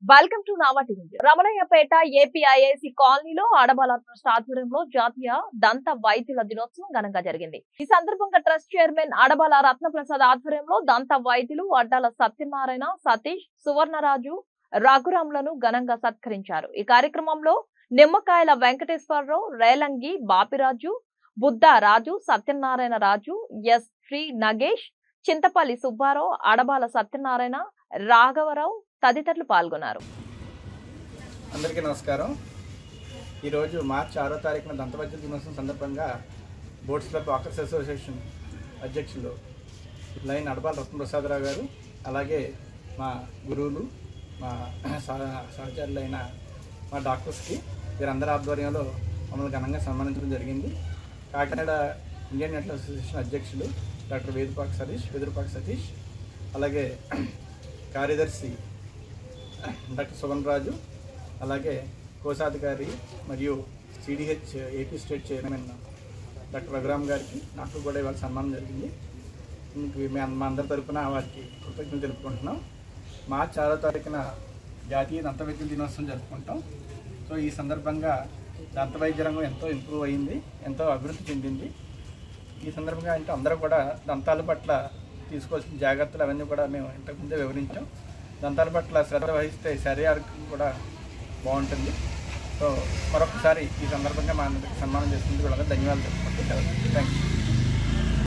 Welcome to Nava TV. Ramanayyapeta APIIC కాలనీలో Adabala trust ఆధ్వర్యంలో జాతీయ దంత వైద్యుల దినోత్సవం ఘనంగా జరిగింది. ఈ సందర్భంగా ట్రస్ట్ చైర్మన్ ఆడబాల రత్నప్రసాద్ ఆధ్వర్యంలో దంత వైద్యులు అడ్డాల సత్యనారాయణ, సతీష్, సువర్ణరాజు, రఘురాంలను ఘనంగా సత్కరించారు. ఈ కార్యక్రమంలో నిమ్మకాయల వెంకటేశ్వరరావు, రేలంగి బాపిరాజు, బుద్ధారాజు, సత్యనారాయణ రాజు, ఎస్ శ్రీ నగేష్, చింతపల్లి సుబ్బారావు, ఆడబాల సత్యనారాయణ, రాఘవరావు తదితరులు పాల్గొన్నారు. అందరికీ నమస్కారం. ఈరోజు మార్చి 6వ తారీఖున దంతవైద్యుల దినోత్సవం సందర్భంగా బోర్డ్స్ క్లబ్ డాక్టర్స్ అసోసియేషన్ అధ్యక్షులు లైన్ అడబాల రత్నప్రసాదరావు గారు, అలాగే మా గురువులు, మా సహచరులైన మా డాక్టర్స్కి వీరందరి ఆధ్వర్యంలో మమ్మల్ని ఘనంగా సన్మానించడం జరిగింది. కాకినాడ ఇండియన్ డెంటల్ అసోసియేషన్ అధ్యక్షులు డాక్టర్ వెదురుపాక సతీష్, అలాగే కార్యదర్శి డాక్టర్ సువర్ణరాజు, అలాగే కోశాధికారి మరియు CDH AP state chairman doctor Raghuram గారికి నాకు కూడా ఇవాళ సన్మానం జరిగింది. మా అందరి తరఫున వారికి కృతజ్ఞతలు తెలుపుకుంటున్నాం. మార్చి 6వ తారీఖున జాతీయ దంతవైద్యుల దినోత్సవం జరుపుకుంటాం. సో ఈ సందర్భంగా దంతవైద్య రంగం ఎంతో ఇంప్రూవ్ అయ్యింది, ఎంతో అభివృద్ధి చెందింది. ఈ సందర్భంగా అంటే అందరూ కూడా దంతాల పట్ల తీసుకోవాల్సిన జాగ్రత్తలు అవన్నీ కూడా మేము ఇంతకుముందే వివరించాం. దంతాల పట్ల శ్రద్ధ వహిస్తే శరీరానికి కూడా బాగుంటుంది. సో మరొకసారి ఈ సందర్భంగా మా అందరికి సన్మానం చేసినందుకు కూడా ధన్యవాదాలు తెలుపుకుంటూ థ్యాంక్ యూ.